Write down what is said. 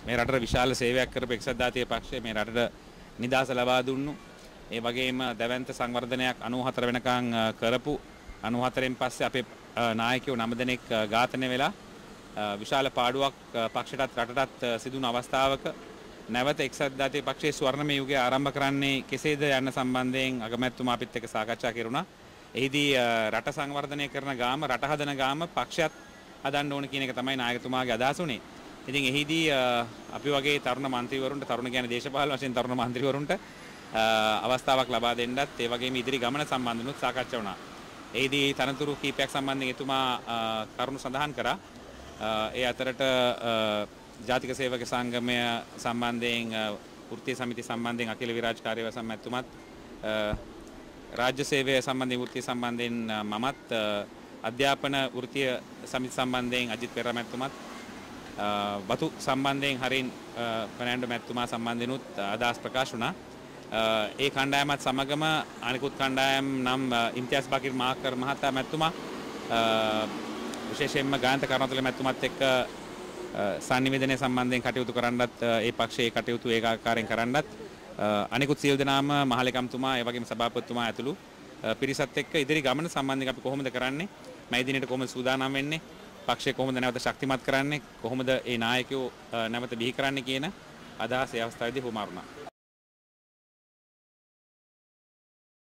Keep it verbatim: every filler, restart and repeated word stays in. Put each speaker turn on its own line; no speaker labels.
මේ රටට විශාල සේවයක් කරපු එක්සත් ජාතික පක්ෂය මේ රටට නිදහස ලබා දුන්නු. ඒ වගේම දැවැන්ත සංවර්ධනයක් අනූහතර වෙනකන් කරපු අනූහතරෙන් පස්සේ අපේ නායකයෝ නම දෙනෙක් ඝාතනය වෙලා විශාල පාඩුවක් පක්ෂයටත් රටටත් සිදුණු අවස්ථාවක නැවත එක්සත් ජාතික පක්ෂයේ ස්වර්ණමය යුගය ආරම්භ කරන්නේ කෙසේද යන්න සම්බන්ධයෙන් අගමැතිතුමා අපිත් එක්ක සාකච්ඡා කෙරුණා. එහිදී රට සංවර්ධනය කරන ගාම රට හදන ගාම පක්ෂයත් හදන්න ඕන කියන එක තමයි නායකතුමාගේ අදහස උනේ. ඉතින් එහිදී අපි වගේ තරුණ മന്ത്രിවරුන්ට තරුණ කියන්නේ දේශපාලන වශයෙන් තරුණ മന്ത്രിවරුන්ට අවස්ථාවක් ලබා දෙන්නත් ඒ වගේම ඉදිරි ගමන සම්බන්ධනොත් සාකච්ඡා වුණා. එහිදී තනතුරු කීපයක් සම්බන්ධයෙන් එතුමා කරුණු සඳහන් කරා. ඒ අතරට ජාතික සේවක සංගමය සම්බන්ධයෙන් වෘත්තීය සමිති සම්බන්ධයෙන් අඛිල විරාජ් කාර්යවසම් මැතිතුමත් රාජ්‍ය සේවය සම්බන්ධයෙන් වෘත්තීය සම්බන්ධයෙන් මමත් අධ්‍යාපන වෘත්තීය සමිති සම්බන්ධයෙන් අජිත් පෙරේරා මැතිතුමත් බතු සම්බන්ධයෙන් හරින් ෆර්නෑන්ඩෝ මැතිතුමා සම්බන්ධෙනුත් අදහස් ප්‍රකාශ වුණා. ඒ කණ්ඩායමත් සමගම අනිකුත් කණ්ඩායම් නම් ඉම්තියාස් බකීර් මාකර් මහතා මැතිතුමා විශේෂයෙන්ම ගායන්ත කරුණාතුල මැතිතුමත් එක්ක සංනිවේදනය සම්බන්ධයෙන් කටයුතු කරන්නත් ඒ පක්ෂයේ කටයුතු ඒකාකාරයෙන් කරන්නත් අනිකුත් සියලු දෙනාම මහලේකම්තුමා ඒ වගේම සභාපතිතුමා ඇතුළු පිරිසත් එක්ක ඉදිරි ගමන සම්බන්ධයෙන් අපි කොහොමද කරන්නේ මේ දිනේට කොහොමද සූදානම් වෙන්නේ පක්ෂය කොහොමද නැවත ශක්තිමත් කරන්නේ කොහොමද ඒ නායකයෝ නැවත බිහි කරන්නේ කියන අදහස ඒ අවස්ථාවේදී හුවමාරුණා.